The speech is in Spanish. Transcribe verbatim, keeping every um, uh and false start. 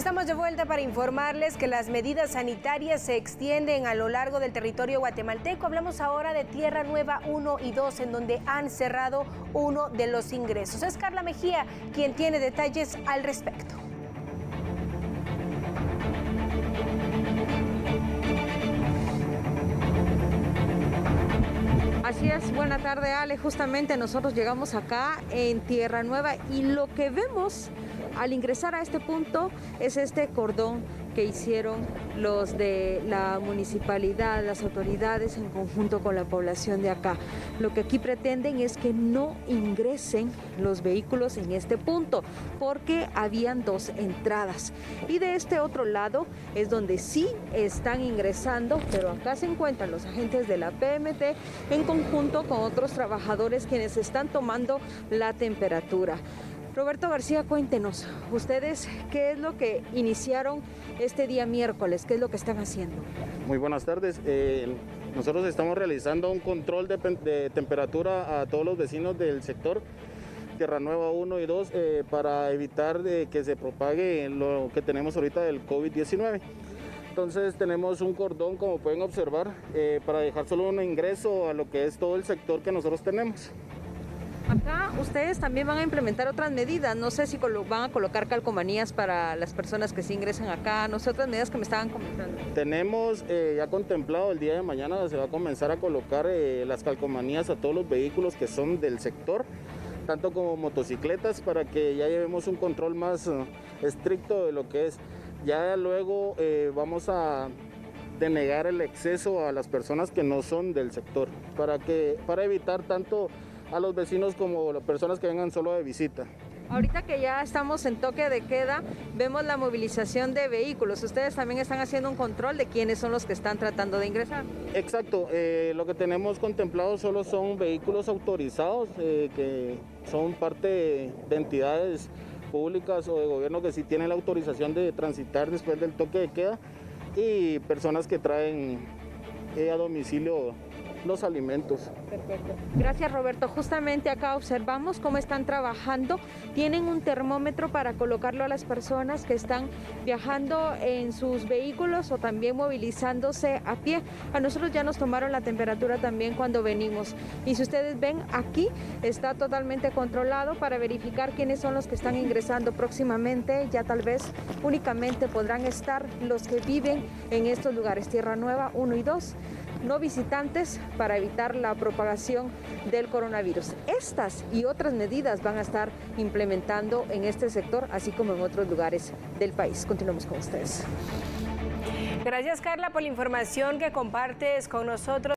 Estamos de vuelta para informarles que las medidas sanitarias se extienden a lo largo del territorio guatemalteco. Hablamos ahora de Tierra Nueva uno y dos, en donde han cerrado uno de los ingresos. Es Carla Mejía quien tiene detalles al respecto. Así es, buena tarde Ale, justamente nosotros llegamos acá en Tierra Nueva y lo que vemos al ingresar a este punto es este cordón que hicieron los de la municipalidad, las autoridades en conjunto con la población de acá. Lo que aquí pretenden es que no ingresen los vehículos en este punto porque habían dos entradas. Y de este otro lado es donde sí están ingresando, pero acá se encuentran los agentes de la P M T en conjunto con otros trabajadores quienes están tomando la temperatura. Roberto García, cuéntenos, ustedes, ¿qué es lo que iniciaron este día miércoles? ¿Qué es lo que están haciendo? Muy buenas tardes. Eh, nosotros estamos realizando un control de, de temperatura a todos los vecinos del sector Tierra Nueva uno y dos eh, para evitar eh, que se propague lo que tenemos ahorita del COVID diecinueve. Entonces tenemos un cordón, como pueden observar, eh, para dejar solo un ingreso a lo que es todo el sector que nosotros tenemos. Acá ustedes también van a implementar otras medidas, no sé si van a colocar calcomanías para las personas que sí ingresan acá, no sé, otras medidas que me estaban comentando. Tenemos eh, ya contemplado el día de mañana, se va a comenzar a colocar eh, las calcomanías a todos los vehículos que son del sector, tanto como motocicletas, para que ya llevemos un control más uh, estricto de lo que es. Ya luego eh, vamos a denegar el exceso a las personas que no son del sector, para, que, para evitar tanto a los vecinos como las personas que vengan solo de visita. Ahorita que ya estamos en toque de queda, vemos la movilización de vehículos. ¿Ustedes también están haciendo un control de quiénes son los que están tratando de ingresar? Exacto, eh, lo que tenemos contemplado solo son vehículos autorizados, eh, que son parte de, de entidades públicas o de gobierno que sí tienen la autorización de transitar después del toque de queda, y personas que traen eh, a domicilio los alimentos. Perfecto. Gracias, Roberto. Justamente acá observamos cómo están trabajando. Tienen un termómetro para colocarlo a las personas que están viajando en sus vehículos o también movilizándose a pie. A nosotros ya nos tomaron la temperatura también cuando venimos. Y si ustedes ven, aquí está totalmente controlado para verificar quiénes son los que están ingresando próximamente. Ya tal vez únicamente podrán estar los que viven en estos lugares, Tierra Nueva uno y dos. No visitantes, para evitar la propagación del coronavirus. Estas y otras medidas van a estar implementando en este sector, así como en otros lugares del país. Continuamos con ustedes. Gracias, Carla, por la información que compartes con nosotros.